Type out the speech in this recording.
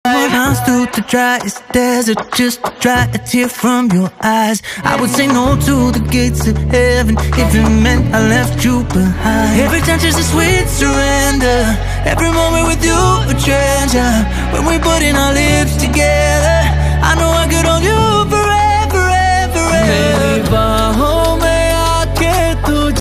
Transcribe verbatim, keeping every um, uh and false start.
Miles through the driest desert just to dry a tear from your eyes. I would say no to the gates of heaven if it meant I left you behind. Every touch is a sweet surrender, every moment with you a treasure. When we put in our lips together,